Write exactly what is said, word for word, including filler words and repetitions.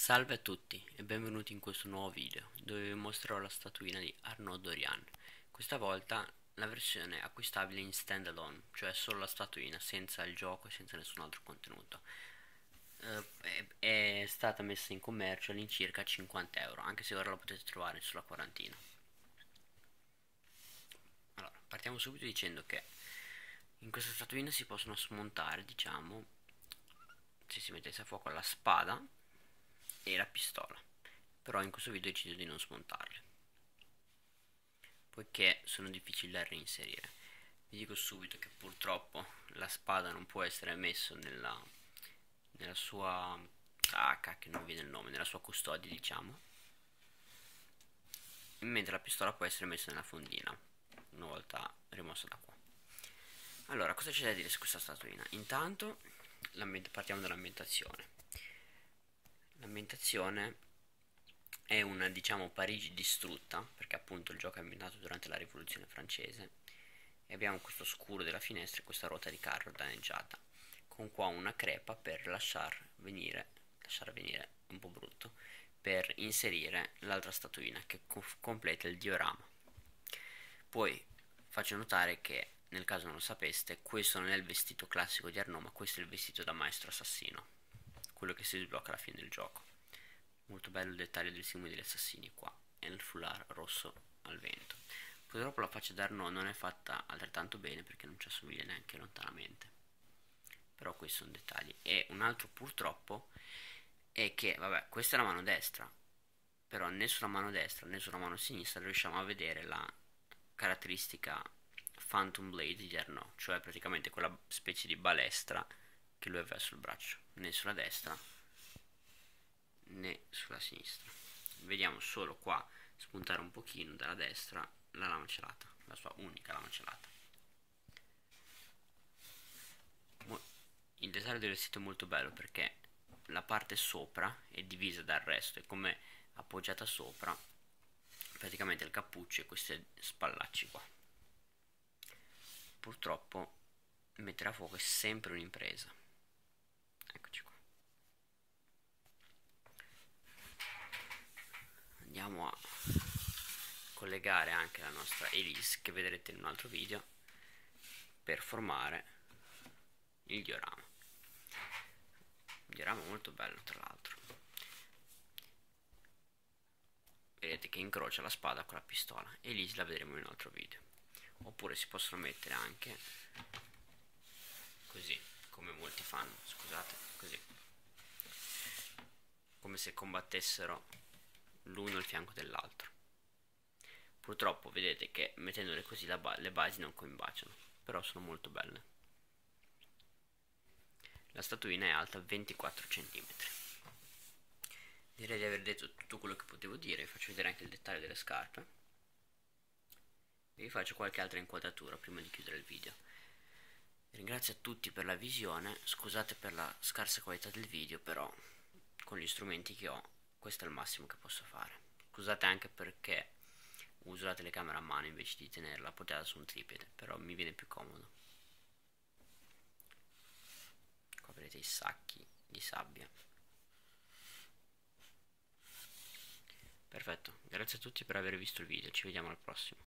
Salve a tutti e benvenuti in questo nuovo video dove vi mostrerò la statuina di Arnaud Dorian. Questa volta la versione acquistabile in standalone, cioè solo la statuina, senza il gioco e senza nessun altro contenuto. Uh, è, è stata messa in commercio all'incirca cinquanta euro, anche se ora la potete trovare sulla quarantina. Allora, partiamo subito dicendo che in questa statuina si possono smontare, diciamo, se si mettesse a fuoco la spada e la pistola, però in questo video ho deciso di non smontarle poiché sono difficili da reinserire. Vi dico subito che purtroppo la spada non può essere messa nella, nella sua ah, che non viene il nome, nella sua custodia, diciamo, mentre la pistola può essere messa nella fondina una volta rimossa da qua. Allora, cosa c'è da dire su questa statuina? Intanto partiamo dall'ambientazione. L'ambientazione è una, diciamo, Parigi distrutta, perché appunto il gioco è ambientato durante la rivoluzione francese, e abbiamo questo scuro della finestra e questa ruota di carro danneggiata, con qua una crepa per lasciar venire, lasciar venire un po' brutto, per inserire l'altra statuina che co completa il diorama. Poi faccio notare che, nel caso non lo sapeste, questo non è il vestito classico di Arnaud, ma questo è il vestito da maestro assassino, quello che si sblocca alla fine del gioco. Molto bello il dettaglio del simbolo degli assassini qua e il foulard rosso al vento. Purtroppo la faccia d'Arnaud non è fatta altrettanto bene perché non ci assomiglia neanche lontanamente, però questi sono dettagli. E un altro purtroppo è che, vabbè, questa è la mano destra, però né sulla mano destra né sulla mano sinistra riusciamo a vedere la caratteristica Phantom Blade di Arnaud, cioè praticamente quella specie di balestra che lui aveva sul braccio, né sulla destra né sulla sinistra. Vediamo solo qua spuntare un pochino dalla destra la lama celata, la sua unica lama celata. Il design del vestito è molto bello perché la parte sopra è divisa dal resto e come appoggiata sopra praticamente il cappuccio e questi spallacci qua. Purtroppo mettere a fuoco è sempre un'impresa. Eccoci qua. Andiamo a collegare anche la nostra Elise, che vedrete in un altro video, per formare il diorama. Un diorama molto bello, tra l'altro. Vedete che incrocia la spada con la pistola. Elise la vedremo in un altro video. Oppure si possono mettere anche così, come molti fanno, scusate, così, come se combattessero l'uno al fianco dell'altro. Purtroppo vedete che mettendole così ba le basi non combaciano, però sono molto belle. La statuina è alta ventiquattro centimetri. Direi di aver detto tutto quello che potevo dire. Vi faccio vedere anche il dettaglio delle scarpe e vi faccio qualche altra inquadratura prima di chiudere il video. Ringrazio a tutti per la visione, scusate per la scarsa qualità del video, però con gli strumenti che ho questo è il massimo che posso fare. Scusate anche perché uso la telecamera a mano invece di tenerla appoggiata su un tripede, però mi viene più comodo. Qua vedete i sacchi di sabbia. Perfetto, grazie a tutti per aver visto il video, ci vediamo al prossimo.